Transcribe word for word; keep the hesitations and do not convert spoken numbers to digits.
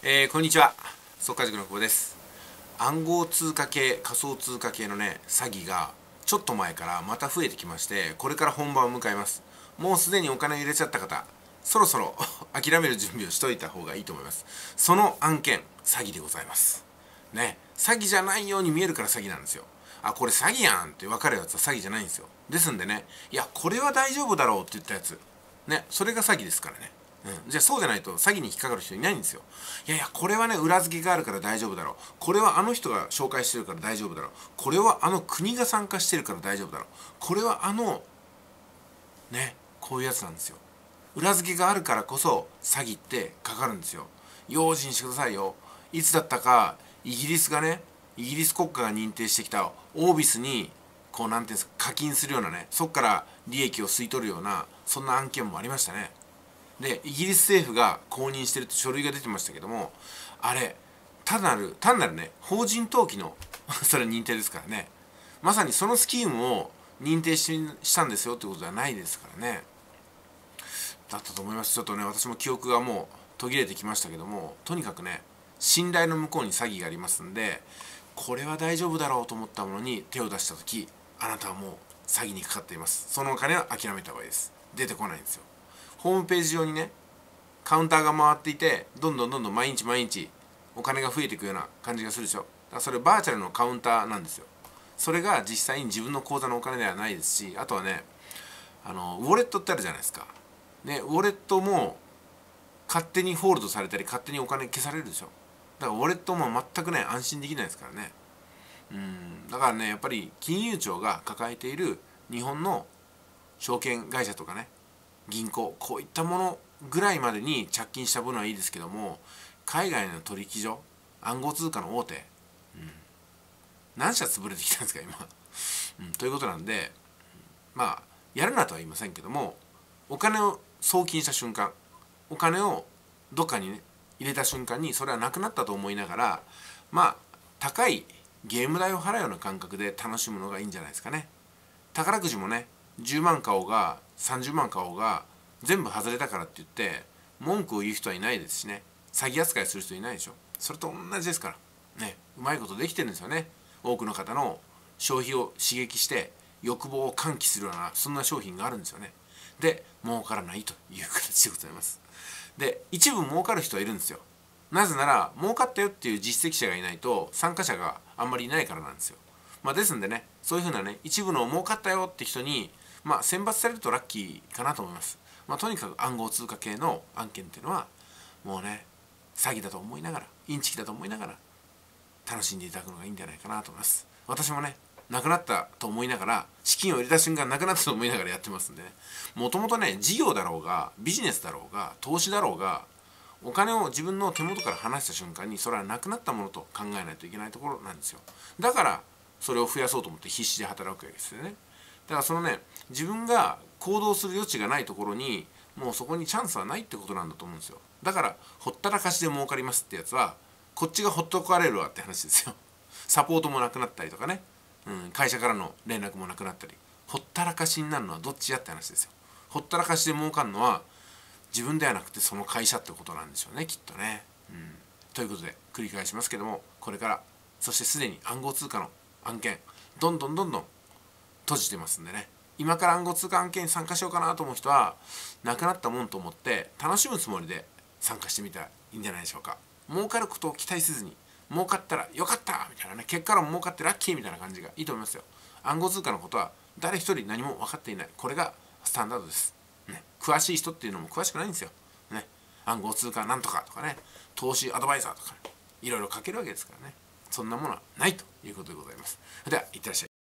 えー、こんにちは。速稼塾の久保です。暗号通貨系、仮想通貨系のね、詐欺がちょっと前からまた増えてきまして、これから本番を迎えます。もうすでにお金を入れちゃった方、そろそろ諦める準備をしといた方がいいと思います。その案件、詐欺でございます。ね、詐欺じゃないように見えるから詐欺なんですよ。あ、これ詐欺やんって分かるやつは詐欺じゃないんですよ。ですんでね、いや、これは大丈夫だろうって言ったやつ、ね、それが詐欺ですからね。うん、じゃあそうじゃないと詐欺に引っかかる人いないんですよ。いやいや、これはね、裏付けがあるから大丈夫だろう。これはあの人が紹介してるから大丈夫だろう。これはあの国が参加してるから大丈夫だろう。これはあの、ね、こういうやつなんですよ。裏付けがあるからこそ詐欺ってかかるんですよ。用心してくださいよ。いつだったか、イギリスがね、イギリス国家が認定してきたオービスに、こうなんていうんですか、課金するようなね、そこから利益を吸い取るような、そんな案件もありましたね。でイギリス政府が公認してるって書類が出てましたけども、あれ単なる単なるね、法人登記のそれ認定ですからね。まさにそのスキームを認定ししたんですよってことではないですからね。だったと思います。ちょっとね、私も記憶がもう途切れてきましたけども、とにかくね、信頼の向こうに詐欺がありますんで、これは大丈夫だろうと思ったものに手を出した時、あなたはもう詐欺にかかっています。そのお金は諦めた方がいいです。出てこないんですよ。ホームページ上にね、カウンターが回っていて、どんどんどんどん毎日毎日お金が増えていくような感じがするでしょ。だからそれバーチャルのカウンターなんですよ。それが実際に自分の口座のお金ではないですし、あとはね、あのウォレットってあるじゃないですか。ね、ウォレットも勝手にホールドされたり勝手にお金消されるでしょ。だからウォレットも全くね、安心できないですからね。うんだからね、やっぱり金融庁が抱えている日本の証券会社とかね、銀行、こういったものぐらいまでに着金した分はいいですけども、海外の取引所、暗号通貨の大手、うん、何社潰れてきたんですか今、うん、ということなんで、まあやるなとは言いませんけども、お金を送金した瞬間、お金をどっかにね入れた瞬間にそれはなくなったと思いながら、まあ高いゲーム代を払うような感覚で楽しむのがいいんじゃないですかね。宝くじもね、じゅうまん買おうがさんじゅうまん買おうが全部外れたからって言って文句を言う人はいないですしね、詐欺扱いする人いないでしょ。それと同じですからね。うまいことできてるんですよね。多くの方の消費を刺激して欲望を喚起するような、そんな商品があるんですよね。で儲からないという形でございます。で一部儲かる人はいるんですよ。なぜなら儲かったよっていう実績者がいないと参加者があんまりいないからなんですよ。まあ、ですんでね、そういうふうなね、一部の儲かったよって人に、まあ、選抜されるとラッキーかなと思います。まあ、とにかく暗号通貨系の案件っていうのはもうね、詐欺だと思いながら、インチキだと思いながら楽しんでいただくのがいいんじゃないかなと思います。私もね、なくなったと思いながら、資金を入れた瞬間なくなったと思いながらやってますんでね、もともとね、事業だろうがビジネスだろうが投資だろうが、お金を自分の手元から離した瞬間にそれはなくなったものと考えないといけないところなんですよ。だからそれを増やそうと思って必死で働くわけですよね。だからそのね、自分が行動する余地がないところにもうそこにチャンスはないってことなんだと思うんですよ。だからほったらかしで儲かりますってやつはこっちがほっとかれるわって話ですよ。サポートもなくなったりとかね、うん、会社からの連絡もなくなったり、ほったらかしになるのはどっちやって話ですよ。ほったらかしで儲かるのは自分ではなくてその会社ってことなんでしょうね、きっとね。うん、ということで繰り返しますけども、これからそしてすでに暗号通貨の案件どんどんどんどん閉じてますんでね、今から暗号通貨案件に参加しようかなと思う人はなくなったもんと思って楽しむつもりで参加してみたらいいんじゃないでしょうか。儲かることを期待せずに、儲かったらよかったみたいなね、結果論儲かってラッキーみたいな感じがいいと思いますよ。暗号通貨のことは誰一人何も分かっていない、これがスタンダードです。ね、詳しい人っていうのも詳しくないんですよ。ね、暗号通貨なんとかとかね、投資アドバイザーとか、ね、いろいろ書けるわけですからね。そんなものはないということでございます。では、いってらっしゃい。